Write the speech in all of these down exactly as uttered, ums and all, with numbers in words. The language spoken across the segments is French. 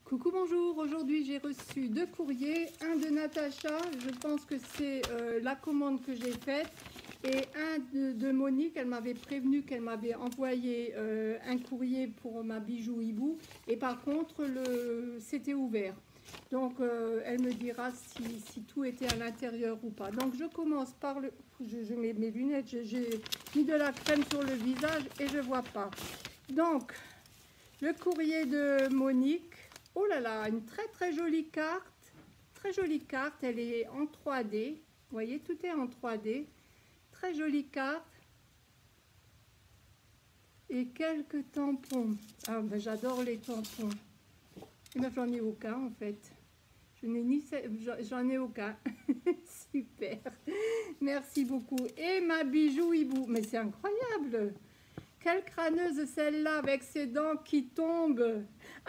Coucou, bonjour. Aujourd'hui, j'ai reçu deux courriers. Un de Natacha, je pense que c'est euh, la commande que j'ai faite. Et un de, de Monique, elle m'avait prévenu qu'elle m'avait envoyé euh, un courrier pour ma bijou hibou. Et par contre, c'était ouvert. Donc, euh, elle me dira si, si tout était à l'intérieur ou pas. Donc, je commence par le... Je, je mets mes lunettes, j'ai mis de la crème sur le visage et je vois pas. Donc, le courrier de Monique. Oh là là, une très très jolie carte. Très jolie carte, elle est en trois D. Vous voyez, tout est en trois D. Très jolie carte. Et quelques tampons. Ah ben j'adore les tampons. Et ben j'en ai aucun en fait. Je n'ai ni j'en ai aucun. Super. Merci beaucoup. Et ma bijou hibou. Mais c'est incroyable. Quelle crâneuse celle-là avec ses dents qui tombent.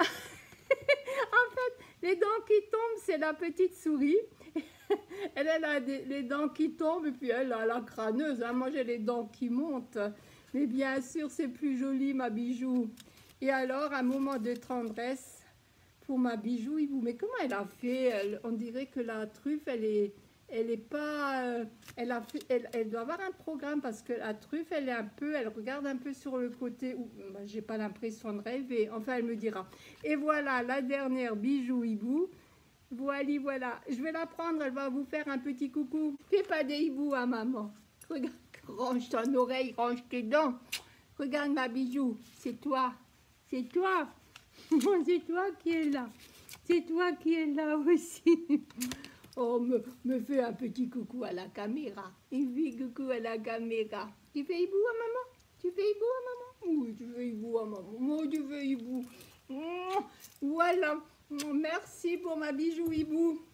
En fait, les dents qui tombent, c'est la petite souris. Elle, elle a des, les dents qui tombent et puis elle a la crâneuse. Hein. Moi, j'ai les dents qui montent. Mais bien sûr, c'est plus joli, ma bijou. Et alors, un moment de tendresse pour ma bijou hibou. Mais comment elle a fait? Elle, on dirait que la truffe, elle est... Elle est pas, euh, elle, a fait, elle, elle doit avoir un programme parce que la truffe, elle est un peu, elle regarde un peu sur le côté où, bah, j'ai pas l'impression de rêver. Enfin, elle me dira. Et voilà la dernière bijou hibou. Voilà, voilà. Je vais la prendre. Elle va vous faire un petit coucou. Fais pas des hiboux à maman. Regarde, range ton oreille, range tes dents. Regarde ma bijou. C'est toi. C'est toi. C'est toi qui es là. C'est toi qui es là aussi. Oh, me, me fais un petit coucou à la caméra. Il fait coucou à la caméra. Tu fais hibou à maman? Tu fais hibou à maman? Oui, tu fais hibou à maman. Moi, tu fais hibou. Voilà. Merci pour ma bijou hibou.